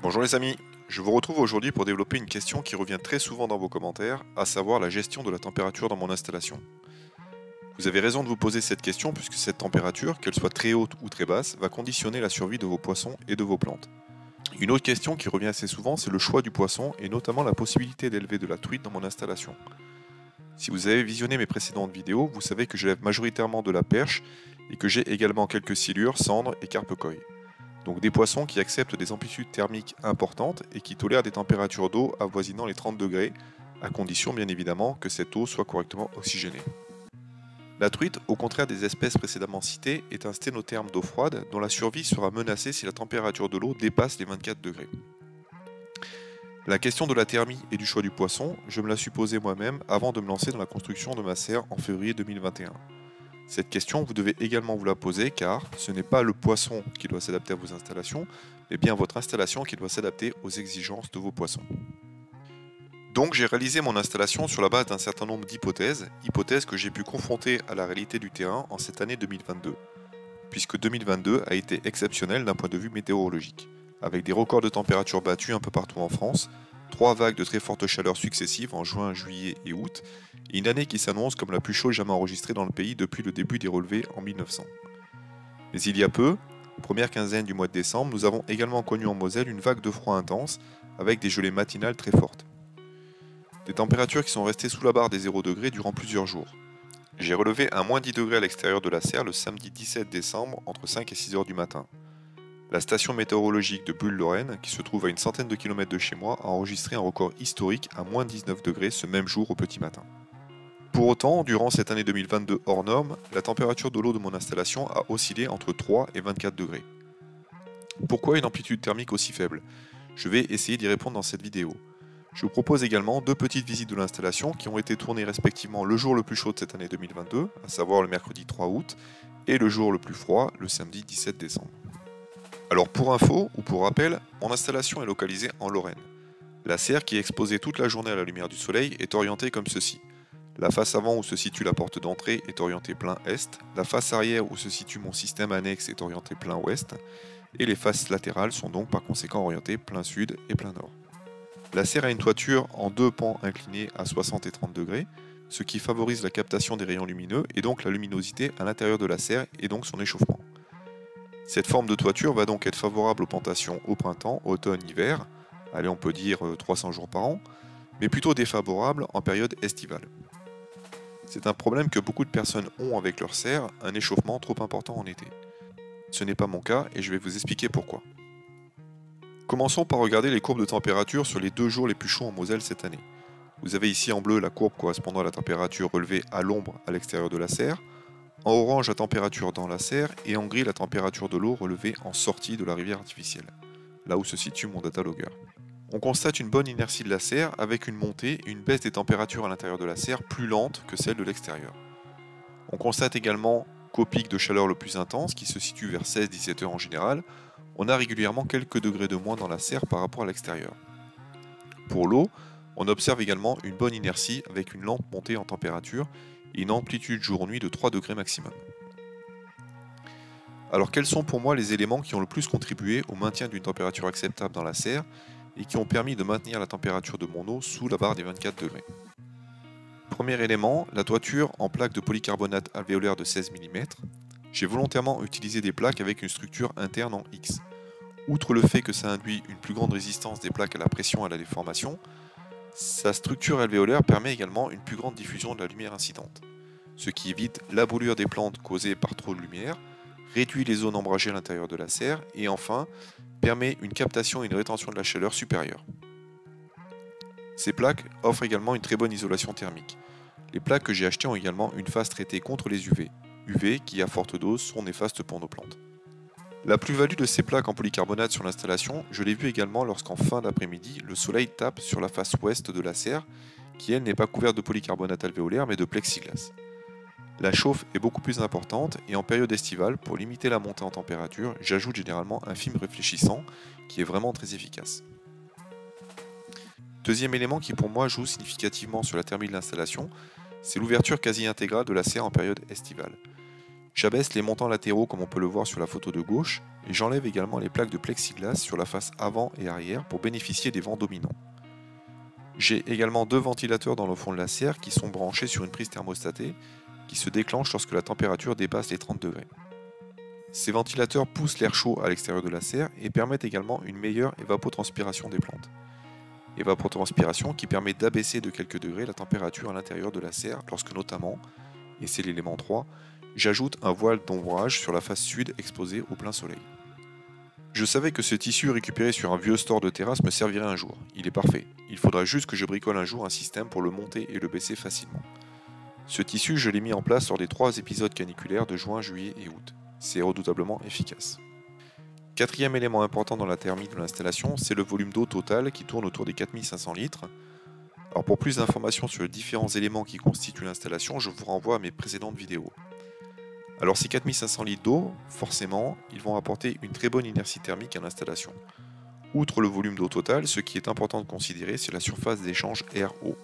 Bonjour les amis, je vous retrouve aujourd'hui pour développer une question qui revient très souvent dans vos commentaires, à savoir la gestion de la température dans mon installation. Vous avez raison de vous poser cette question puisque cette température, qu'elle soit très haute ou très basse, va conditionner la survie de vos poissons et de vos plantes. Une autre question qui revient assez souvent, c'est le choix du poisson et notamment la possibilité d'élever de la truite dans mon installation. Si vous avez visionné mes précédentes vidéos, vous savez que j'élève majoritairement de la perche et que j'ai également quelques silures, cendres et carpe-koi. Donc des poissons qui acceptent des amplitudes thermiques importantes et qui tolèrent des températures d'eau avoisinant les 30 degrés, à condition bien évidemment que cette eau soit correctement oxygénée. La truite, au contraire des espèces précédemment citées, est un sténotherme d'eau froide dont la survie sera menacée si la température de l'eau dépasse les 24 degrés. La question de la thermie et du choix du poisson, je me la suis posée moi-même avant de me lancer dans la construction de ma serre en février 2021. Cette question, vous devez également vous la poser car ce n'est pas le poisson qui doit s'adapter à vos installations, mais bien votre installation qui doit s'adapter aux exigences de vos poissons. Donc j'ai réalisé mon installation sur la base d'un certain nombre d'hypothèses, hypothèses que j'ai pu confronter à la réalité du terrain en cette année 2022, puisque 2022 a été exceptionnel d'un point de vue météorologique, avec des records de température battus un peu partout en France, 3 vagues de très forte chaleur successives en juin, juillet et août, et une année qui s'annonce comme la plus chaude jamais enregistrée dans le pays depuis le début des relevés en 1900. Mais il y a peu, première quinzaine du mois de décembre, nous avons également connu en Moselle une vague de froid intense, avec des gelées matinales très fortes. Des températures qui sont restées sous la barre des 0 degrés durant plusieurs jours. J'ai relevé un moins 10 degrés à l'extérieur de la serre le samedi 17 décembre entre 5 et 6 heures du matin. La station météorologique de Bulle-Lorraine, qui se trouve à une centaine de kilomètres de chez moi, a enregistré un record historique à moins 19 degrés ce même jour au petit matin. Pour autant, durant cette année 2022 hors norme, la température de l'eau de mon installation a oscillé entre 3 et 24 degrés. Pourquoi une amplitude thermique aussi faible? Je vais essayer d'y répondre dans cette vidéo. Je vous propose également deux petites visites de l'installation qui ont été tournées respectivement le jour le plus chaud de cette année 2022, à savoir le mercredi 3 août, et le jour le plus froid, le samedi 17 décembre. Alors pour info ou pour rappel, mon installation est localisée en Lorraine. La serre qui est exposée toute la journée à la lumière du soleil est orientée comme ceci. La face avant où se situe la porte d'entrée est orientée plein est, la face arrière où se situe mon système annexe est orientée plein ouest, et les faces latérales sont donc par conséquent orientées plein sud et plein nord. La serre a une toiture en deux pans inclinés à 60 et 30 degrés, ce qui favorise la captation des rayons lumineux et donc la luminosité à l'intérieur de la serre et donc son échauffement. Cette forme de toiture va donc être favorable aux plantations au printemps, automne, hiver, allez on peut dire 300 jours par an, mais plutôt défavorable en période estivale. C'est un problème que beaucoup de personnes ont avec leur serre, un échauffement trop important en été. Ce n'est pas mon cas et je vais vous expliquer pourquoi. Commençons par regarder les courbes de température sur les 2 jours les plus chauds en Moselle cette année. Vous avez ici en bleu la courbe correspondant à la température relevée à l'ombre à l'extérieur de la serre, en orange la température dans la serre et en gris la température de l'eau relevée en sortie de la rivière artificielle, là où se situe mon datalogger. On constate une bonne inertie de la serre avec une montée et une baisse des températures à l'intérieur de la serre plus lente que celle de l'extérieur. On constate également qu'au pic de chaleur le plus intense, qui se situe vers 16-17 heures en général, on a régulièrement quelques degrés de moins dans la serre par rapport à l'extérieur. Pour l'eau, on observe également une bonne inertie avec une lente montée en température et une amplitude jour-nuit de 3 degrés maximum. Alors quels sont pour moi les éléments qui ont le plus contribué au maintien d'une température acceptable dans la serre et qui ont permis de maintenir la température de mon eau sous la barre des 24 degrés? Premier élément, la toiture en plaque de polycarbonate alvéolaire de 16 mm. J'ai volontairement utilisé des plaques avec une structure interne en X. Outre le fait que ça induit une plus grande résistance des plaques à la pression et à la déformation, sa structure alvéolaire permet également une plus grande diffusion de la lumière incidente, ce qui évite l'abrûlure des plantes causée par trop de lumière, réduit les zones ombragées à l'intérieur de la serre et enfin permet une captation et une rétention de la chaleur supérieure. Ces plaques offrent également une très bonne isolation thermique. Les plaques que j'ai achetées ont également une face traitée contre les UV qui à forte dose sont néfastes pour nos plantes. La plus-value de ces plaques en polycarbonate sur l'installation, je l'ai vu également lorsqu'en fin d'après-midi, le soleil tape sur la face ouest de la serre, qui elle n'est pas couverte de polycarbonate alvéolaire mais de plexiglas. La chauffe est beaucoup plus importante et en période estivale, pour limiter la montée en température, j'ajoute généralement un film réfléchissant qui est vraiment très efficace. Deuxième élément qui pour moi joue significativement sur la thermie de l'installation, c'est l'ouverture quasi intégrale de la serre en période estivale. J'abaisse les montants latéraux comme on peut le voir sur la photo de gauche et j'enlève également les plaques de plexiglas sur la face avant et arrière pour bénéficier des vents dominants. J'ai également deux ventilateurs dans le fond de la serre qui sont branchés sur une prise thermostatée qui se déclenche lorsque la température dépasse les 30 degrés. Ces ventilateurs poussent l'air chaud à l'extérieur de la serre et permettent également une meilleure évapotranspiration des plantes. Évapotranspiration qui permet d'abaisser de quelques degrés la température à l'intérieur de la serre lorsque notamment, et c'est l'élément 3, j'ajoute un voile d'ombrage sur la face sud exposée au plein soleil. Je savais que ce tissu récupéré sur un vieux store de terrasse me servirait un jour. Il est parfait. Il faudra juste que je bricole un jour un système pour le monter et le baisser facilement. Ce tissu, je l'ai mis en place lors des 3 épisodes caniculaires de juin, juillet et août. C'est redoutablement efficace. Quatrième élément important dans la thermie de l'installation, c'est le volume d'eau total qui tourne autour des 4500 litres. Alors pour plus d'informations sur les différents éléments qui constituent l'installation, je vous renvoie à mes précédentes vidéos. Alors ces 4500 litres d'eau, forcément, ils vont apporter une très bonne inertie thermique à l'installation. Outre le volume d'eau total, ce qui est important de considérer, c'est la surface d'échange air-eau.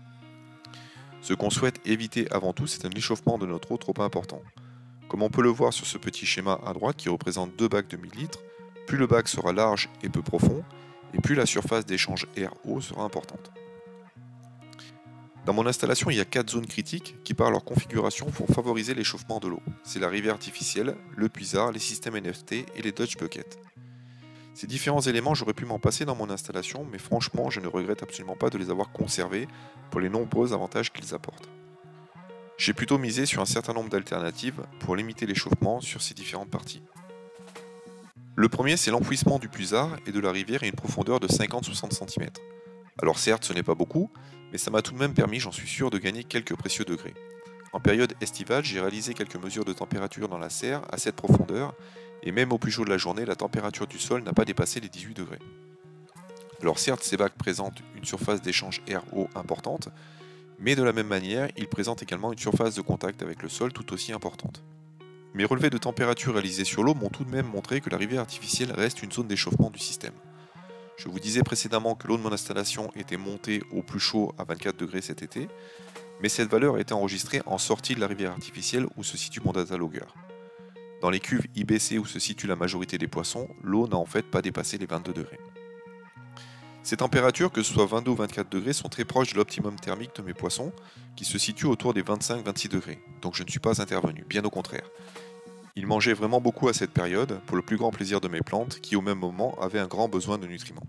Ce qu'on souhaite éviter avant tout, c'est un échauffement de notre eau trop important. Comme on peut le voir sur ce petit schéma à droite qui représente deux bacs de 1000 litres, plus le bac sera large et peu profond, et plus la surface d'échange air-eau sera importante. Dans mon installation, il y a 4 zones critiques qui par leur configuration vont favoriser l'échauffement de l'eau. C'est la rivière artificielle, le puisard, les systèmes NFT et les Dutch Buckets. Ces différents éléments, j'aurais pu m'en passer dans mon installation, mais franchement, je ne regrette absolument pas de les avoir conservés pour les nombreux avantages qu'ils apportent. J'ai plutôt misé sur un certain nombre d'alternatives pour limiter l'échauffement sur ces différentes parties. Le premier, c'est l'enfouissement du puisard et de la rivière à une profondeur de 50-60 cm. Alors certes, ce n'est pas beaucoup, mais ça m'a tout de même permis, j'en suis sûr, de gagner quelques précieux degrés. En période estivale, j'ai réalisé quelques mesures de température dans la serre à cette profondeur, et même au plus chaud de la journée, la température du sol n'a pas dépassé les 18 degrés. Alors certes, ces bacs présentent une surface d'échange air-eau importante, mais de la même manière, ils présentent également une surface de contact avec le sol tout aussi importante. Mes relevés de température réalisés sur l'eau m'ont tout de même montré que la rivière artificielle reste une zone d'échauffement du système. Je vous disais précédemment que l'eau de mon installation était montée au plus chaud à 24 degrés cet été, mais cette valeur a été enregistrée en sortie de la rivière artificielle où se situe mon data logger. Dans les cuves IBC où se situe la majorité des poissons, l'eau n'a en fait pas dépassé les 22 degrés. Ces températures, que ce soit 22 ou 24 degrés, sont très proches de l'optimum thermique de mes poissons, qui se situe autour des 25-26 degrés, donc je ne suis pas intervenu, bien au contraire. Ils mangeaient vraiment beaucoup à cette période, pour le plus grand plaisir de mes plantes, qui au même moment avaient un grand besoin de nutriments.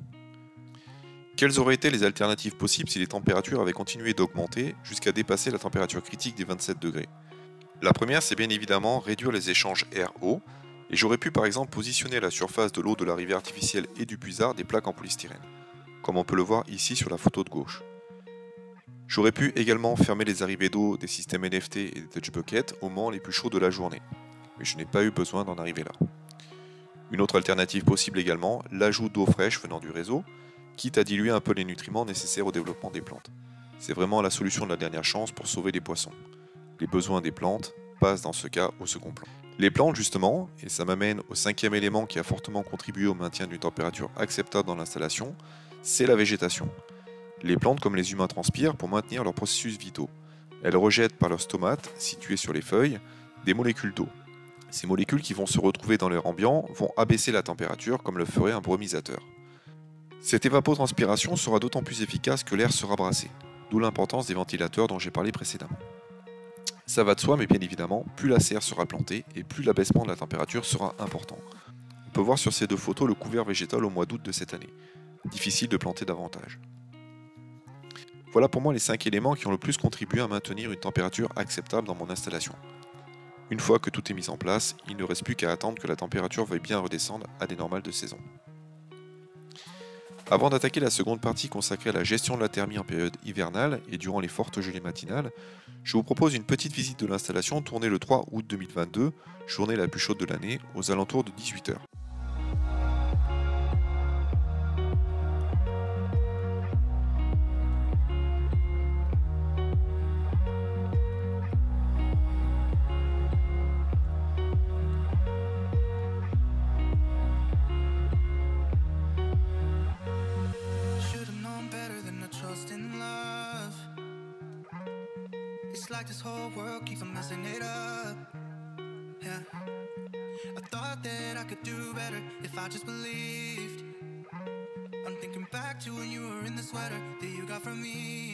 Quelles auraient été les alternatives possibles si les températures avaient continué d'augmenter jusqu'à dépasser la température critique des 27 degrés? La première, c'est bien évidemment réduire les échanges air-eau, et j'aurais pu par exemple positionner à la surface de l'eau de la rivière artificielle et du puisard des plaques en polystyrène, comme on peut le voir ici sur la photo de gauche. J'aurais pu également fermer les arrivées d'eau des systèmes NFT et des Dutch Buckets au moment les plus chauds de la journée, mais je n'ai pas eu besoin d'en arriver là. Une autre alternative possible également, l'ajout d'eau fraîche venant du réseau, quitte à diluer un peu les nutriments nécessaires au développement des plantes. C'est vraiment la solution de la dernière chance pour sauver les poissons. Les besoins des plantes passent dans ce cas au second plan. Les plantes justement, et ça m'amène au cinquième élément qui a fortement contribué au maintien d'une température acceptable dans l'installation, c'est la végétation. Les plantes comme les humains transpirent pour maintenir leurs processus vitaux. Elles rejettent par leurs stomates, situés sur les feuilles, des molécules d'eau. Ces molécules qui vont se retrouver dans l'air ambiant vont abaisser la température comme le ferait un brumisateur. Cette évapotranspiration sera d'autant plus efficace que l'air sera brassé, d'où l'importance des ventilateurs dont j'ai parlé précédemment. Ça va de soi, mais bien évidemment, plus la serre sera plantée et plus l'abaissement de la température sera important. On peut voir sur ces deux photos le couvert végétal au mois d'août de cette année. Difficile de planter davantage. Voilà pour moi les 5 éléments qui ont le plus contribué à maintenir une température acceptable dans mon installation. Une fois que tout est mis en place, il ne reste plus qu'à attendre que la température veuille bien redescendre à des normales de saison. Avant d'attaquer la seconde partie consacrée à la gestion de la thermie en période hivernale et durant les fortes gelées matinales, je vous propose une petite visite de l'installation tournée le 3 août 2022, journée la plus chaude de l'année, aux alentours de 18 h. Like this whole world keeps on messing it up. I thought that I could do better if I just believed. I'm thinking back to when you were in the sweater that you got from me.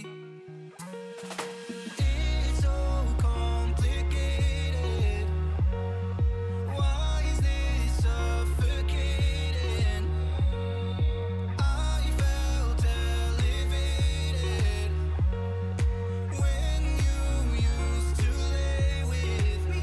It's so complicated. Why is this suffocating? I felt elevated when you used to lay with me.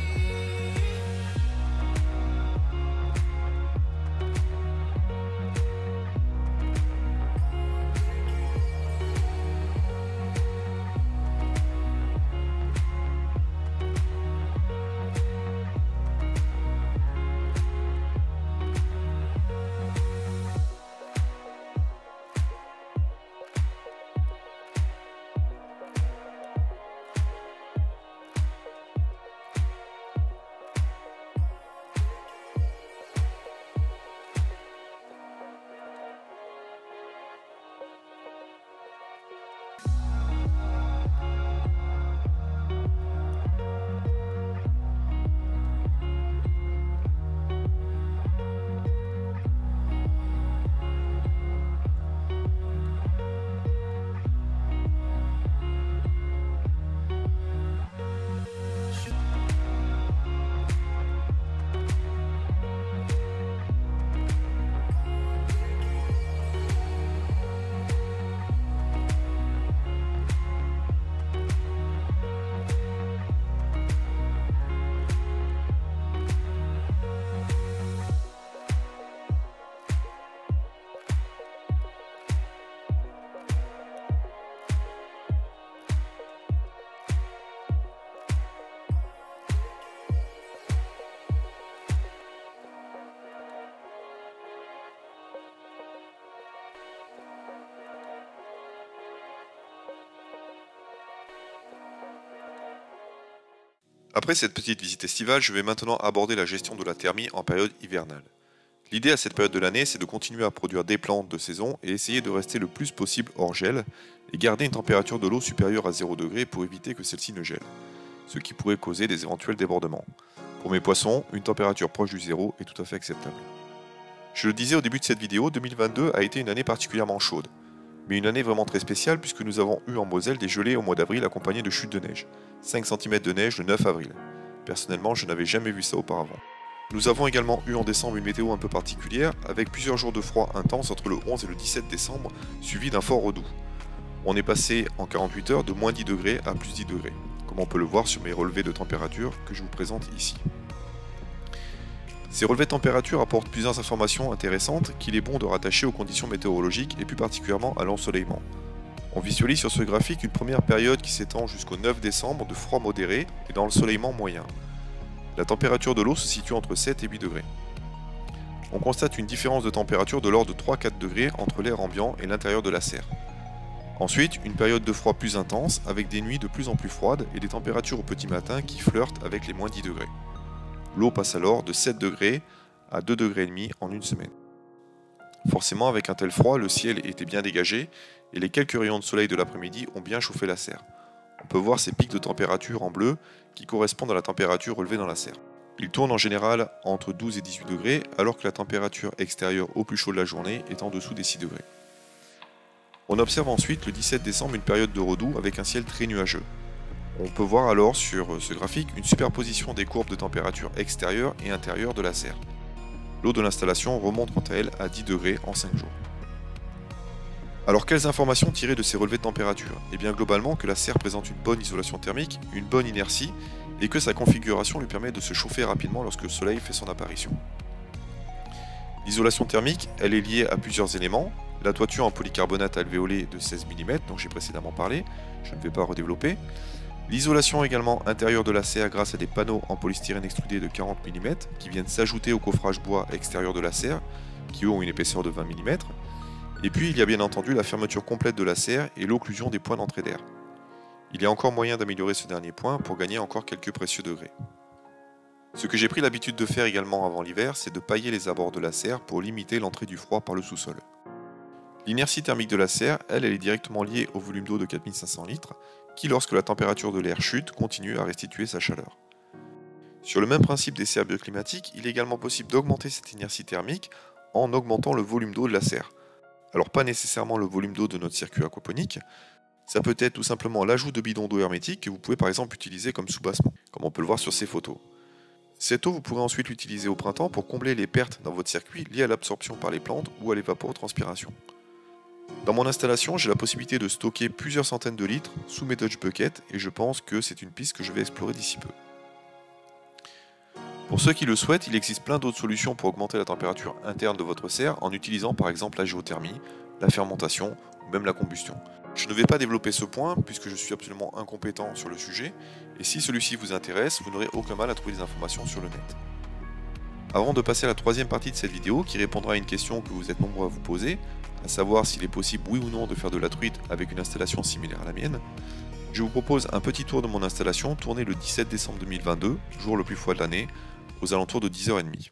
Après cette petite visite estivale, je vais maintenant aborder la gestion de la thermie en période hivernale. L'idée à cette période de l'année, c'est de continuer à produire des plantes de saison et essayer de rester le plus possible hors gel et garder une température de l'eau supérieure à 0 degré pour éviter que celle-ci ne gèle, ce qui pourrait causer des éventuels débordements. Pour mes poissons, une température proche du zéro est tout à fait acceptable. Je le disais au début de cette vidéo, 2022 a été une année particulièrement chaude, mais une année vraiment très spéciale puisque nous avons eu en Moselle des gelées au mois d'avril accompagnées de chutes de neige, 5 cm de neige le 9 avril. Personnellement, je n'avais jamais vu ça auparavant. Nous avons également eu en décembre une météo un peu particulière, avec plusieurs jours de froid intense entre le 11 et le 17 décembre, suivi d'un fort redoux. On est passé en 48 heures de moins 10 degrés à plus 10 degrés, comme on peut le voir sur mes relevés de température que je vous présente ici. Ces relevés de température apportent plusieurs informations intéressantes qu'il est bon de rattacher aux conditions météorologiques et plus particulièrement à l'ensoleillement. On visualise sur ce graphique une première période qui s'étend jusqu'au 9 décembre de froid modéré et d'ensoleillement moyen. La température de l'eau se situe entre 7 et 8 degrés. On constate une différence de température de l'ordre de 3-4 degrés entre l'air ambiant et l'intérieur de la serre. Ensuite, une période de froid plus intense avec des nuits de plus en plus froides et des températures au petit matin qui flirtent avec les moins 10 degrés. L'eau passe alors de 7 degrés à 2 degrés et demi en une semaine. Forcément, avec un tel froid, le ciel était bien dégagé et les quelques rayons de soleil de l'après-midi ont bien chauffé la serre. On peut voir ces pics de température en bleu qui correspondent à la température relevée dans la serre. Ils tournent en général entre 12 et 18 degrés alors que la température extérieure au plus chaud de la journée est en dessous des 6 degrés. On observe ensuite le 17 décembre une période de redoux avec un ciel très nuageux. On peut voir alors sur ce graphique une superposition des courbes de température extérieure et intérieure de la serre. L'eau de l'installation remonte quant à elle à 10 degrés en 5 jours. Alors quelles informations tirer de ces relevés de température? Eh bien globalement que la serre présente une bonne isolation thermique, une bonne inertie et que sa configuration lui permet de se chauffer rapidement lorsque le soleil fait son apparition. L'isolation thermique, elle est liée à plusieurs éléments. La toiture en polycarbonate alvéolé de 16 mm dont j'ai précédemment parlé, je ne vais pas redévelopper. L'isolation également intérieure de la serre grâce à des panneaux en polystyrène extrudé de 40 mm qui viennent s'ajouter au coffrage bois extérieur de la serre qui ont une épaisseur de 20 mm. Et puis il y a bien entendu la fermeture complète de la serre et l'occlusion des points d'entrée d'air. Il y a encore moyen d'améliorer ce dernier point pour gagner encore quelques précieux degrés. Ce que j'ai pris l'habitude de faire également avant l'hiver, c'est de pailler les abords de la serre pour limiter l'entrée du froid par le sous-sol. L'inertie thermique de la serre, elle est directement liée au volume d'eau de 4500 litres, qui lorsque la température de l'air chute, continue à restituer sa chaleur. Sur le même principe des serres bioclimatiques, il est également possible d'augmenter cette inertie thermique en augmentant le volume d'eau de la serre. Alors pas nécessairement le volume d'eau de notre circuit aquaponique, ça peut être tout simplement l'ajout de bidons d'eau hermétiques que vous pouvez par exemple utiliser comme soubassement, comme on peut le voir sur ces photos. Cette eau, vous pourrez ensuite l'utiliser au printemps pour combler les pertes dans votre circuit liées à l'absorption par les plantes ou à l'évapotranspiration. Dans mon installation, j'ai la possibilité de stocker plusieurs centaines de litres sous mes Dodge Bucket et je pense que c'est une piste que je vais explorer d'ici peu. Pour ceux qui le souhaitent, il existe plein d'autres solutions pour augmenter la température interne de votre serre en utilisant par exemple la géothermie, la fermentation ou même la combustion. Je ne vais pas développer ce point puisque je suis absolument incompétent sur le sujet et si celui-ci vous intéresse, vous n'aurez aucun mal à trouver des informations sur le net. Avant de passer à la troisième partie de cette vidéo qui répondra à une question que vous êtes nombreux à vous poser, à savoir s'il est possible oui ou non de faire de la truite avec une installation similaire à la mienne, je vous propose un petit tour de mon installation tourné le 17 décembre 2022, jour le plus froid de l'année, aux alentours de 10h30.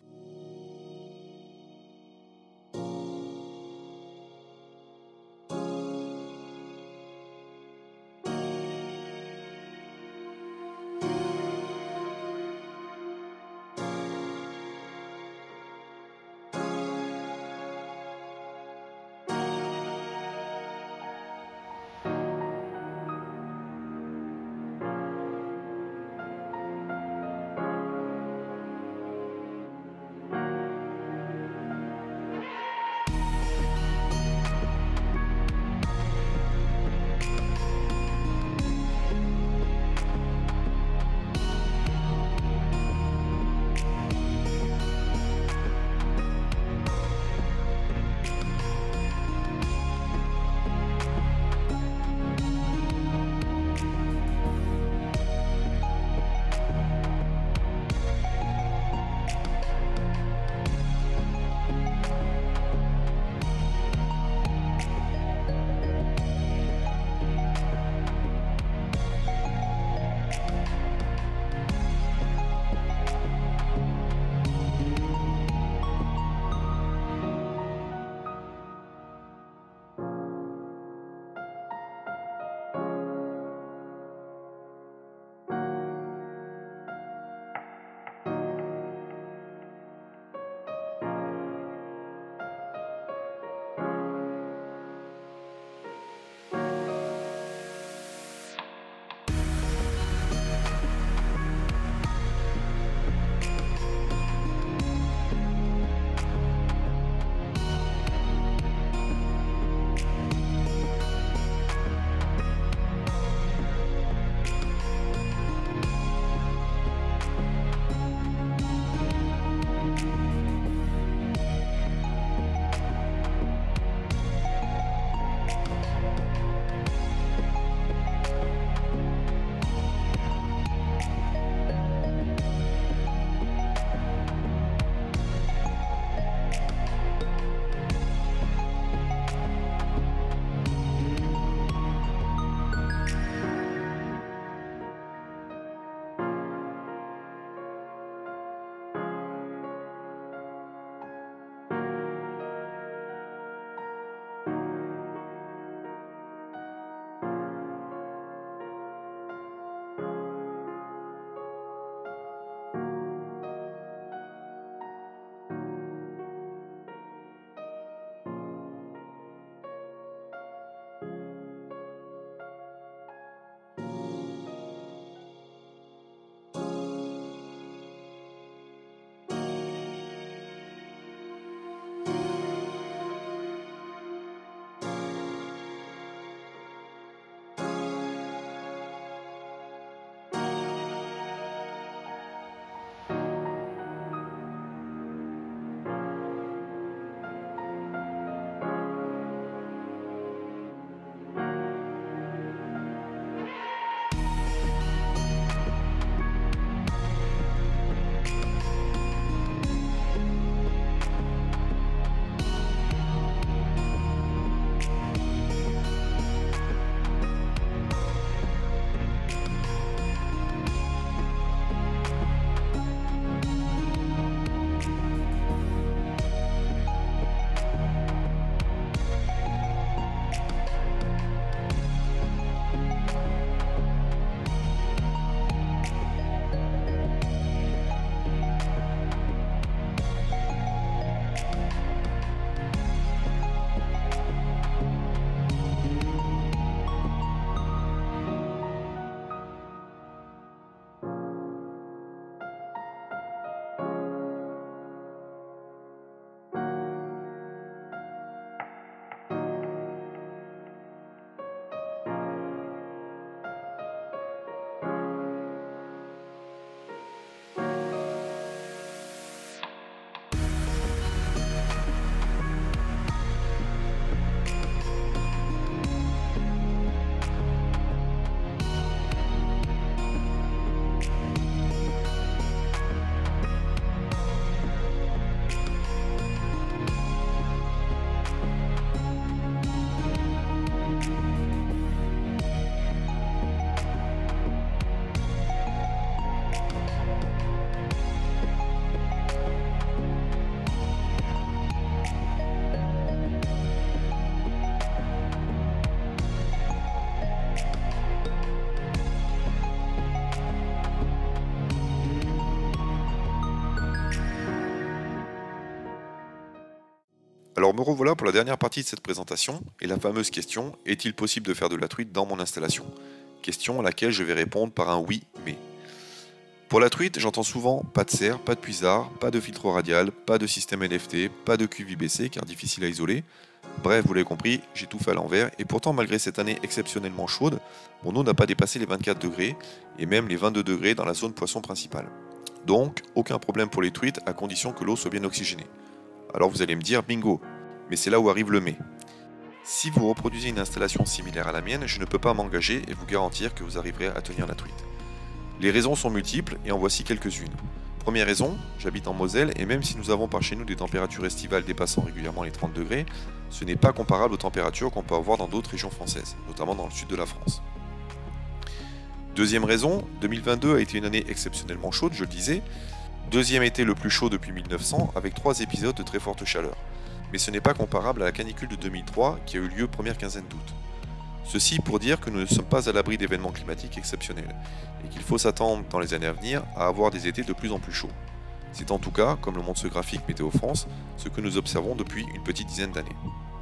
Alors me revoilà pour la dernière partie de cette présentation, et la fameuse question, est-il possible de faire de la truite dans mon installation? Question à laquelle je vais répondre par un oui, mais. Pour la truite, j'entends souvent pas de serre, pas de puisard, pas de filtre radial, pas de système LFT, pas de cuve IBC car difficile à isoler. Bref, vous l'avez compris, j'ai tout fait à l'envers, et pourtant malgré cette année exceptionnellement chaude, mon eau n'a pas dépassé les 24 degrés, et même les 22 degrés dans la zone poisson principale. Donc, aucun problème pour les truites à condition que l'eau soit bien oxygénée. Alors vous allez me dire bingo, mais c'est là où arrive le mais. Si vous reproduisez une installation similaire à la mienne, je ne peux pas m'engager et vous garantir que vous arriverez à tenir la truite. Les raisons sont multiples et en voici quelques-unes. Première raison, j'habite en Moselle et même si nous avons par chez nous des températures estivales dépassant régulièrement les 30 degrés, ce n'est pas comparable aux températures qu'on peut avoir dans d'autres régions françaises, notamment dans le sud de la France. Deuxième raison, 2022 a été une année exceptionnellement chaude, je le disais. Deuxième été le plus chaud depuis 1900 avec 3 épisodes de très forte chaleur. Mais ce n'est pas comparable à la canicule de 2003 qui a eu lieu première quinzaine d'août. Ceci pour dire que nous ne sommes pas à l'abri d'événements climatiques exceptionnels et qu'il faut s'attendre dans les années à venir à avoir des étés de plus en plus chauds. C'est en tout cas, comme le montre ce graphique Météo France, ce que nous observons depuis une petite dizaine d'années.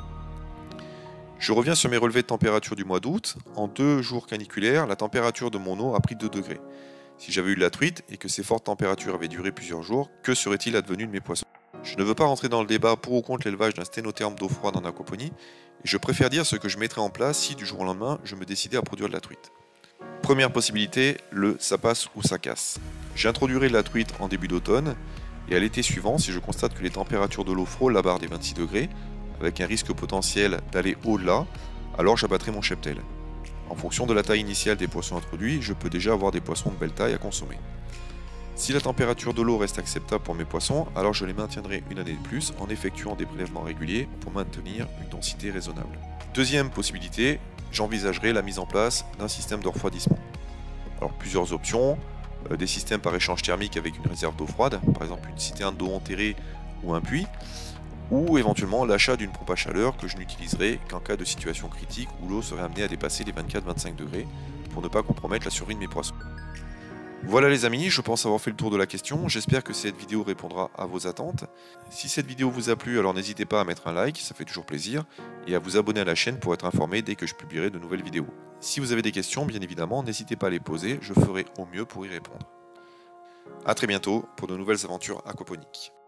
Je reviens sur mes relevés de température du mois d'août. En 2 jours caniculaires, la température de mon eau a pris 2 degrés. Si j'avais eu de la truite et que ces fortes températures avaient duré plusieurs jours, que serait-il advenu de mes poissons? Je ne veux pas rentrer dans le débat pour ou contre l'élevage d'un sténotherme d'eau froide en aquaponie, et je préfère dire ce que je mettrais en place si du jour au lendemain je me décidais à produire de la truite. Première possibilité, le ça passe ou ça casse. J'introduirai de la truite en début d'automne, et à l'été suivant, si je constate que les températures de l'eau frôlent la barre des 26 degrés, avec un risque potentiel d'aller au-delà, alors j'abattrai mon cheptel. En fonction de la taille initiale des poissons introduits, je peux déjà avoir des poissons de belle taille à consommer. Si la température de l'eau reste acceptable pour mes poissons, alors je les maintiendrai une année de plus en effectuant des prélèvements réguliers pour maintenir une densité raisonnable. Deuxième possibilité, j'envisagerai la mise en place d'un système de refroidissement. Alors plusieurs options, des systèmes par échange thermique avec une réserve d'eau froide, par exemple une citerne d'eau enterrée ou un puits, ou éventuellement l'achat d'une pompe à chaleur que je n'utiliserai qu'en cas de situation critique où l'eau serait amenée à dépasser les 24-25 degrés pour ne pas compromettre la survie de mes poissons. Voilà les amis, je pense avoir fait le tour de la question, j'espère que cette vidéo répondra à vos attentes. Si cette vidéo vous a plu, alors n'hésitez pas à mettre un like, ça fait toujours plaisir, et à vous abonner à la chaîne pour être informé dès que je publierai de nouvelles vidéos. Si vous avez des questions, bien évidemment, n'hésitez pas à les poser, je ferai au mieux pour y répondre. A très bientôt pour de nouvelles aventures aquaponiques.